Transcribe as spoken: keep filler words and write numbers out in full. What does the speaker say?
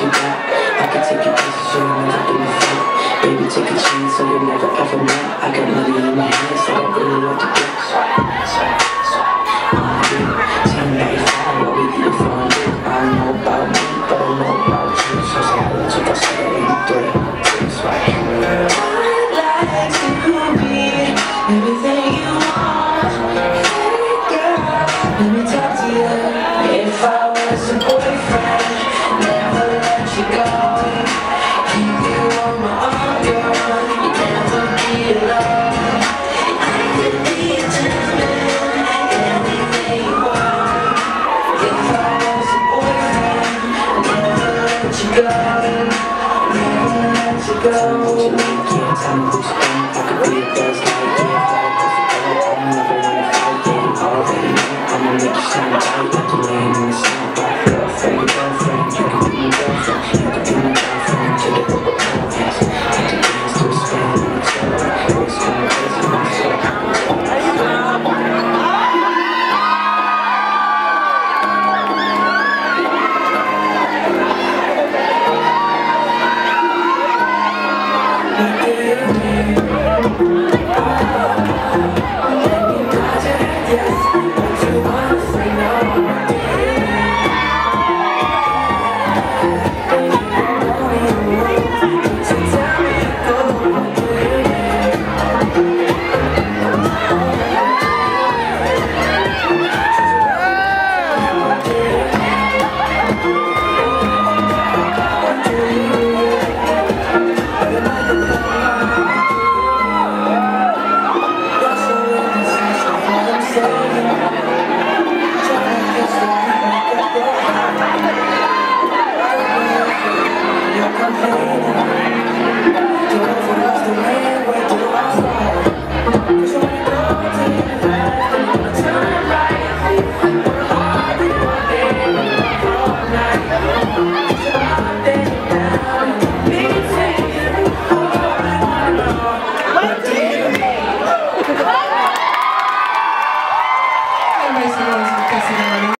you got. I can take you places you'll never do before. Baby, take a chance so you'll never ever know. I got money in my hands, so I really love to go. Tell me how you feel, what we eating for a meal. I don't know about me, but I know about you. So say I let you go, say that ain't three. That's right. I'd like to be everything you want. Hey girl, let me talk to you. If I was a boyfriend, never let you go. Keep you on my arm, girl. You never be alone. I could be a gentleman, anything you want. If I was a boyfriend, never let you go. Never let you go. Yeah, tell me who's on. I could be a buzz like yeah, fly across the globe. I don't never wanna fight, yeah, you already know. I'ma make you sound tight like you're laying in the sun. Girlfriend, girlfriend, you can be my girlfriend. You can be my girlfriend to the